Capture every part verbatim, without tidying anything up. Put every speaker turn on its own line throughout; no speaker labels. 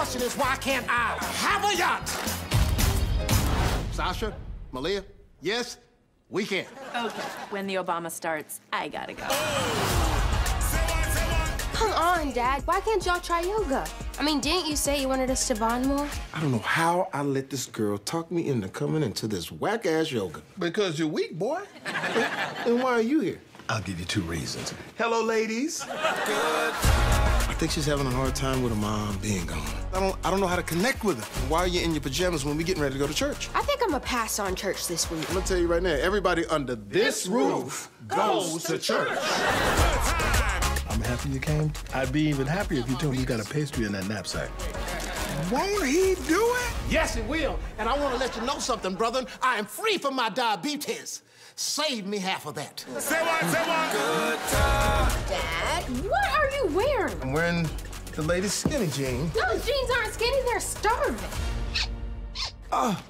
question is, why can't I have a yacht? Sasha, Malia, yes, we can.
Okay, when the Obama starts, I gotta go.
Come on, Dad. Why can't y'all try yoga? I mean, didn't you say you wanted us to bond more?
I don't know how I let this girl talk me into coming into this whack-ass yoga.
Because you're weak, boy.
And why are you here?
I'll give you two reasons.
Hello, ladies. I think she's having a hard time with her mom being gone. I don't, I don't know how to connect with her. Why are you in your pajamas when we getting ready to go to church?
I think I'm gonna pass on church this week.
I'm gonna tell you right now, everybody under this roof goes to church.
I'm happy you came. I'd be even happier if you told me you got a pastry in that knapsack.
Won't he do it?
Yes, it will. And I want to let you know something, brother. I am free from my diabetes. Save me half of that.
Say what, say what? Good time.
Dad, what are you wearing?
I'm wearing the latest skinny jean.
Those jeans aren't skinny, they're starving.
Oh.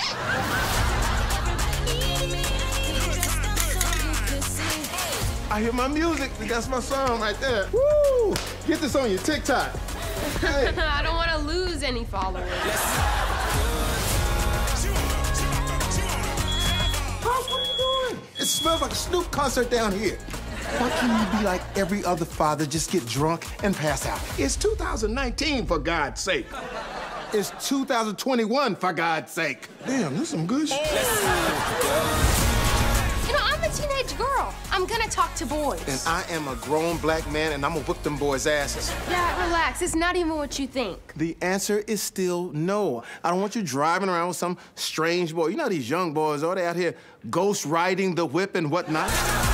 I hear my music. That's my song right there. Woo! Get this on your TikTok. Hey.
I don't want to lose any followers.
Pops, what are you doing? It smells like a Snoop concert down here. Why can't you be like every other father, just get drunk and pass out? It's two thousand nineteen, for God's sake. It's two thousand twenty-one, for God's sake. Damn, this is some good shit.
You know, I'm a teenage girl. I'm gonna talk to boys.
And I am a grown black man, and I'm gonna whip them boys' asses.
Dad, relax. It's not even what you think.
The answer is still no. I don't want you driving around with some strange boy. You know these young boys, oh, they out here ghost riding the whip and whatnot.